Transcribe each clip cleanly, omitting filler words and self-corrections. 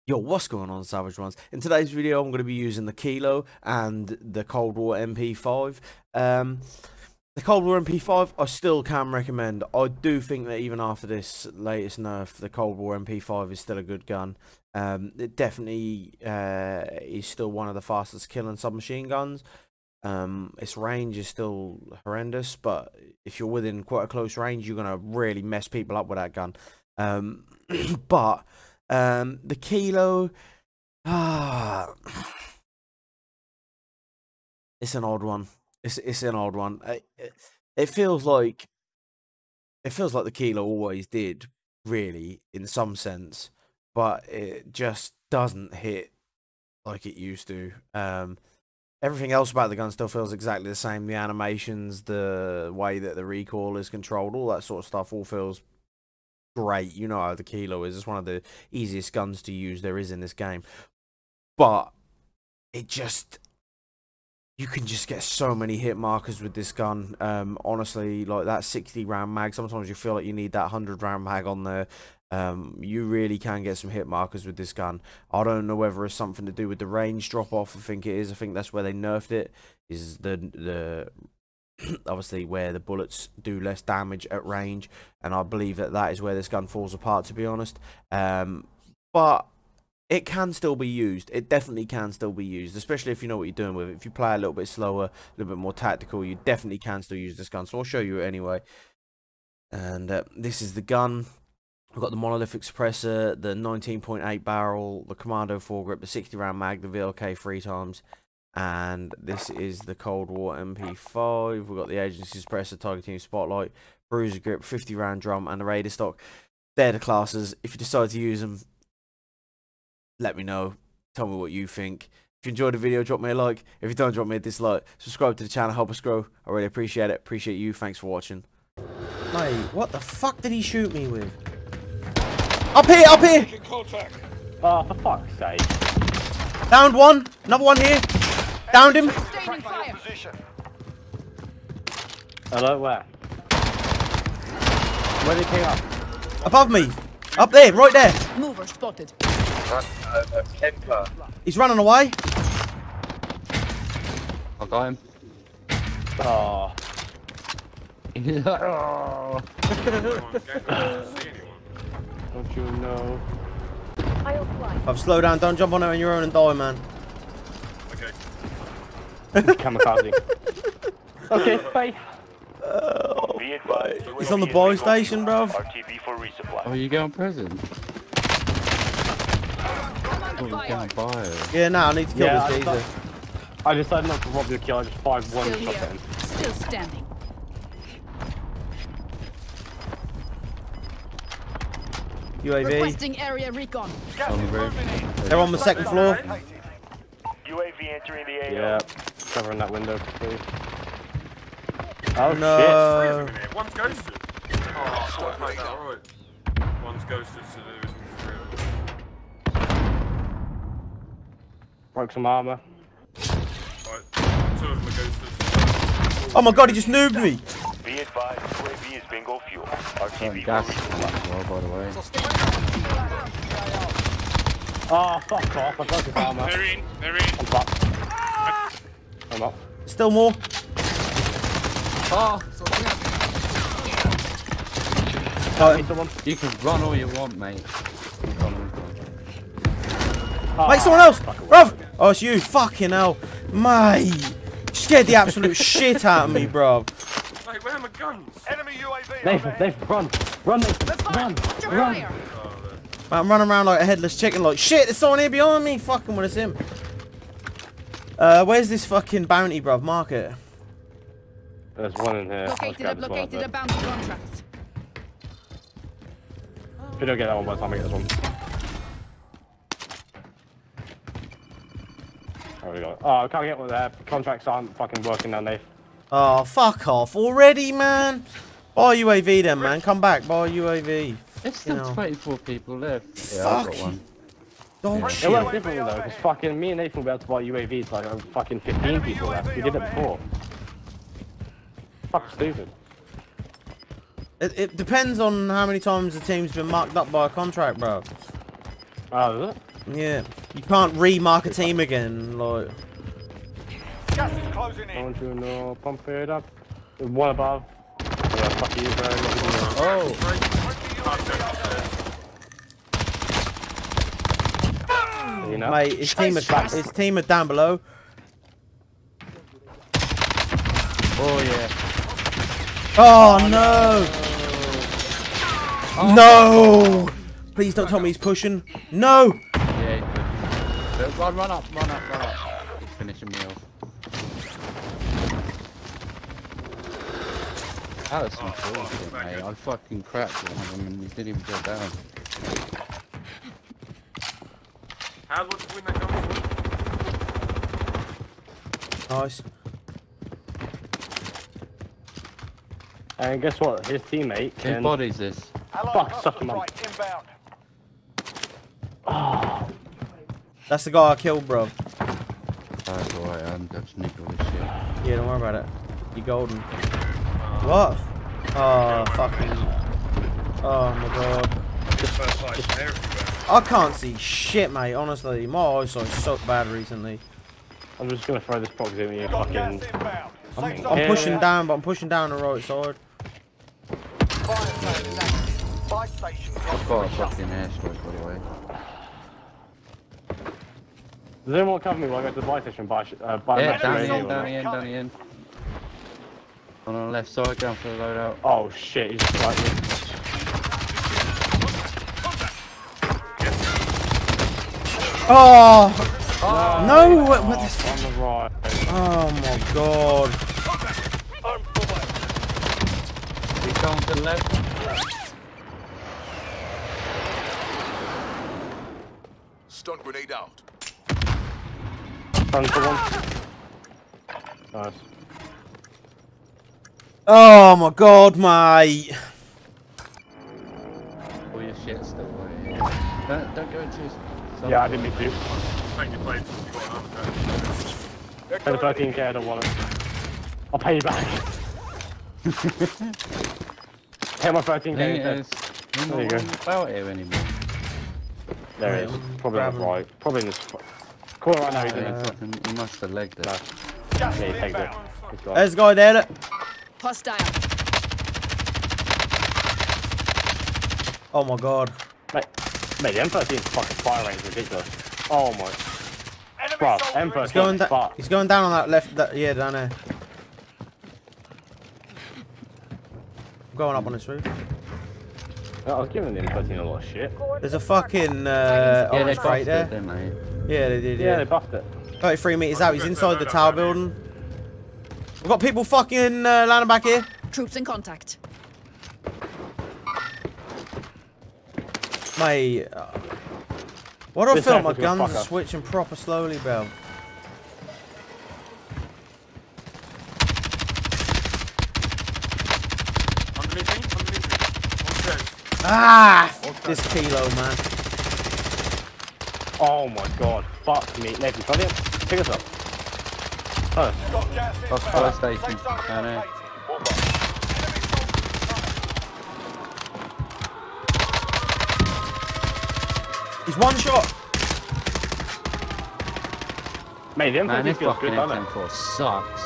Yo, what's going on, Savage Ones? In today's video, I'm going to be using the Kilo and the Cold War MP5. The Cold War MP5, I still can recommend. I do think that even after this latest nerf, the Cold War MP5 is still a good gun. It definitely is still one of the fastest killing submachine guns. Its range is still horrendous, but if you're within quite a close range, you're going to really mess people up with that gun. But the Kilo, it's an odd one. It's an odd one. It feels like the Kilo always did, really, in some sense, but it just doesn't hit like it used to. Everything else about the gun still feels exactly the same. The animations, the way that the recoil is controlled, all that sort of stuff all feels great. You know how the Kilo is. It's one of the easiest guns to use there is in this game. But it just... you can just get so many hit markers with this gun. Honestly, like that 60 round mag, sometimes you feel like you need that 100 round mag on there. You really can get some hit markers with this gun. I don't know whether it's something to do with the range drop off. I think it is. I think that's where they nerfed it, is the obviously where the bullets do less damage at range, and I believe that is where this gun falls apart, to be honest. But it can still be used. It definitely can still be used, especially if you know what you're doing with it. If you play a little bit slower, a little bit more tactical, you definitely can still use this gun. So I'll show you it anyway. And this is the gun. We've got the monolithic suppressor, the 19.8 barrel, the Commando foregrip, the 60 round mag, the VLK 3 times. And this is the Cold War MP5. We've got the agency suppressor, Tiger Team Spotlight, bruiser grip, 50 round drum, and the Raider stock. They're the classes. If you decide to use them, let me know. Tell me what you think. If you enjoyed the video, drop me a like. If you don't, drop me a dislike. Subscribe to the channel, help us grow. I really appreciate it. Appreciate you. Thanks for watching. Mate, what the fuck did he shoot me with? Up here, up here! Oh, for fuck's sake. Downed one. Another one here. Downed him. Hello, where? Where did he came up? Above me. Up there, right there. Mover spotted. He's running away. I got him. Oh. Oh. Don't you know? I've slowed down. Don't jump on it on your own and die, man. Kamikaze. Okay, bye. He's on the buy station, bro. Oh, you going prison? Oh, you can't buy it. Yeah, now I need to kill this geezer. I decided not to rob your kill. I just fired one Still here. shotgun. Still standing. UAV. Requesting area recon. On the roof. They're on the second floor. UAV entering the AO. Yeah, covering that window, please. Oh No. shit! One's ghosted. Oh, I thought I played that right. One's ghosted, so there isn't three. Broke some armor. Right, two of them are ghosted. Oh my god, he just noobed me. Be advised, UAV is bingo fuel. RTV Gas for resupply. well, by the way. Oh, fuck off! I broke his armor. They're in. I'm fucked. I'm up. Still more. Oh, Hit someone. you can run all you want, mate. Oh, Wait, someone else. Bruv. Oh, it's you. Fucking hell. Mate. You scared the absolute shit out of me, bro. Mate, where are my guns? Enemy UAV. Nathan, run! Run, Nathan! Run! Run! Fire. I'm running around like a headless chicken, like, shit, there's someone here behind me. Fucking when it's him. Where's this fucking bounty, bruv? Mark it. There's one in here. Located a bounty contract. If you don't get that one by the time I get this one. There we go. Oh, I can't get one there. Contracts aren't fucking working now, Nate. Oh, fuck off already, man. Buy UAV then, man. Come back, buy UAV. There's still You know. 24 people left. Yeah, I've got Fuck. one. Dog It shit. works differently though, because fucking me and Nathan will be able to buy UAVs like fucking 15 people left. We did it before. Fuck stupid. It depends on how many times the team's been marked up by a contract, bro. Oh, is it? Yeah, you can't remark a team again. Like, Gas is closing I in. want you to know, pump it up. One above. Yeah, fuck you, bro. Oh! You know? mate, his team are down below. Oh yeah. Oh no! No! Please don't tell me he's pushing. No! Yeah, he's good. Run up. He's finishing me off. That was some bullshit, mate. I fucking cracked one of them and he didn't even go down. How would you win that gun? Nice. And guess what? His teammate Whose can... body's this? Fuck, suck him up. Inbound. That's the guy I killed, bro. That's alright, I'm just nickel this shit. Yeah, don't worry about it. You're golden. What? Oh, fucking. Oh my god. First light there everywhere. I can't see shit, mate, honestly. My eyesight's so bad recently. I'm just gonna throw this proximity and Got gas fucking... inbound. I'm Yeah. pushing down, but I'm pushing down the right side. Fire sale is active. Buy station. I've got a fucking airstrike, by the way. Does anyone cover me while I go to the buy station and buy Yeah, match down the radio? end, down the end, down the end. On the left side, going for the loadout. Oh shit, he's just like me. Oh! No! What the... On the right. Oh my god. He's going to the left. Stun grenade out. Run for one. Nice. Oh my god, mate. All your shit's still away. Don't go into his... Yeah, I didn't mean to. Take your plates, you got another gun. Pay the 13k, I don't want it. I'll pay you back. Pay my 13k instead. You're There you not go. about here anymore. There it is. Probably on the right. Probably in this... Call it right now, he's in it. He must have legged it. No. Yeah, he takes it. He's got it. There's a guy there. Hostile. Oh my god. Mate, the M13's fucking fire range is ridiculous. Oh my... Bro, M13 He's going, fuck. he's going down on that left. Yeah, down there. I'm going up on this roof. I was giving the M13 a lot of shit. There's a fucking Yeah, they orange crate buffed there. it, didn't they? Yeah, they did. Yeah, Yeah, they buffed it. 33 meters out. He's inside the tower building. We've got people fucking landing back here. Troops in contact. Mate, why do I This feel like my happens, you guns are fucker. switching proper slowly, Bell? Underneath me. On stairs. Ah! This kilo, man. Oh my god. Fuck me. Nathan, try it. Pick us up. Oh, Got gas Off inbound. fire station. Safe zone Down there. relocated. Enemy soldiers He's one shot. mate, the Man, M13 this feels fucking good, doesn't it? M4 sucks.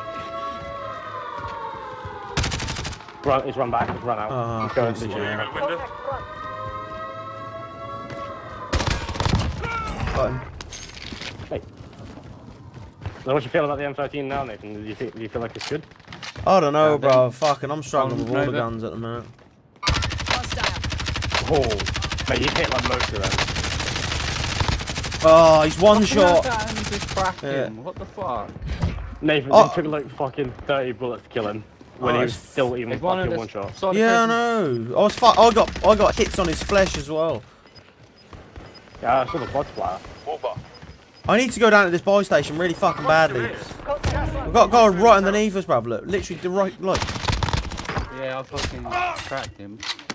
Run, he's run back, he's run out. Oh, he's going to pussy. the Yeah, got window. Got him. Mate. So what you feel about the M13 now, Nathan? Do you feel like it's good? I don't know, Yeah, bro. Fucking, I'm struggling with all the Nova. guns at the minute. Hostile. Oh, mate, you hit like most of them. Oh, he's one shot. Just crack Yeah. him. What the fuck? Nathan, Oh. it took like fucking 30 bullets to kill him when Oh, he was it's- still even If one of fucking the one shot. side Yeah, I effects- know. I got hits on his flesh as well. Yeah, I saw the blood splatter. I need to go down to this buy station really fucking badly. We've got a guy right underneath us, bruv. Look, literally the right, look. Yeah, I fucking cracked him.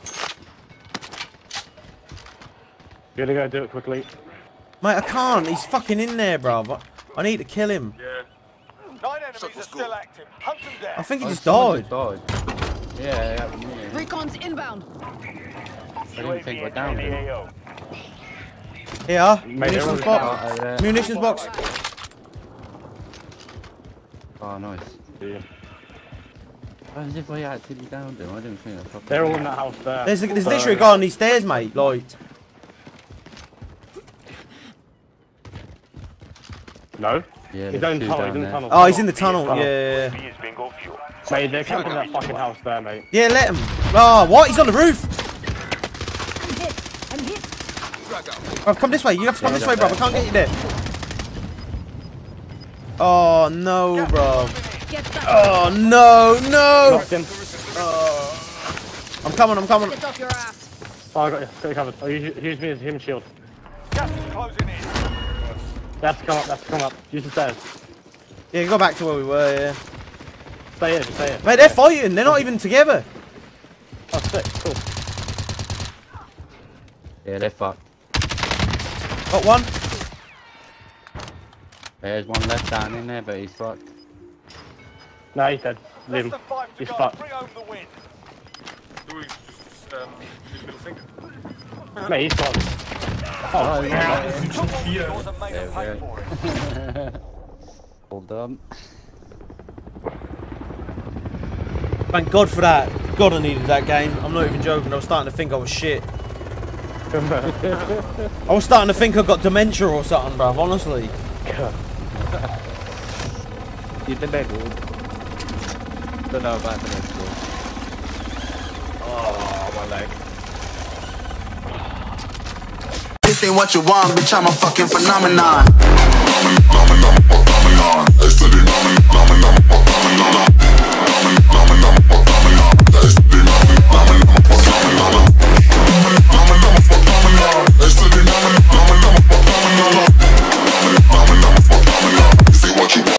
You gotta go do it quickly. Mate, I can't. He's fucking in there, bruv. I need to kill him. Yeah. 9 enemies are still active. Hunt them down. I think he Oh, just someone died. Yeah, it happened to me. Recon's inbound. I didn't think we're down in the there. AO. Here, Mate, munitions everyone's box. Over there. Munitions box. Oh, nice. Yeah. As if I actually downed him. I didn't think I fucking. They're all in that house there. There's So- literally a guy on these stairs, mate. Like, No? Yeah, He's there's in two tunnel, down he's in there. tunnel. oh, he's in the tunnel. Yeah. UAV is bingo fuel. Mate, they're camping in that fucking house there, mate. Yeah, let him. Oh, what? He's on the roof. I'm hit. Bruv, come this way. You have to come this way, bro. I can't get you there. Oh no, bro. Get back. Oh no, no. Knocked him. I'm coming. Get off your ass. Oh, I got you covered. Oh, use me as him shield. Gas is closing in. They have to come up. Use the stairs. Yeah, go back to where we were. Yeah. Stay here, just stay here. Mate, they're fighting. They're not even together. Oh, sick, cool. Yeah, they're fucked. Got one. There's one left down in there, but he's fucked. No, he's dead. Leave Less him. than 5 to He's go. fucked. Bring home the win. Do we just his middle finger? Mate, he's gone. Oh, yeah. Yours and made There them pay we for it. All done. Thank God for that. God, I needed that game. I'm not even joking. I was starting to think I was shit. I was starting to think I got dementia or something, bruv. Honestly. You did that good. Don't know about the next one. Oh, my leg. This ain't what you want, bitch, I'm a fucking phenomenon.